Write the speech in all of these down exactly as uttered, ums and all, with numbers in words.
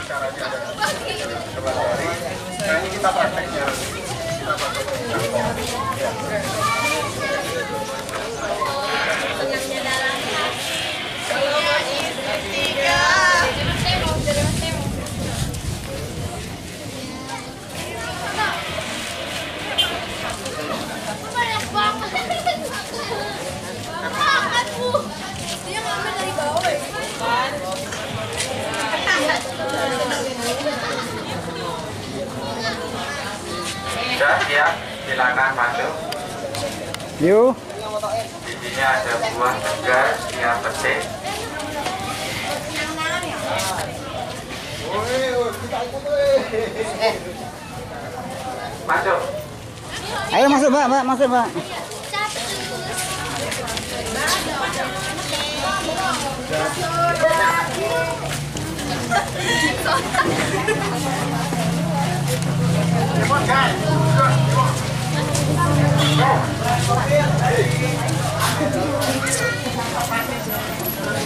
caranya ada pelajari. Nah ini kita prakteknya. Kita prakteknya. Ya. Senangnya dalam saya istri tiga. Banyak banget. Makan bu. Dia ngambil dari bawah ya. Sudah siap, silakan masuk. Yuk. Di sini ada buah segar siap petik. Masuk. Ayo masuk Mbak, Mbak, masuk Mbak.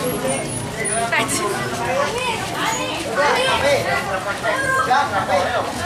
Ayo.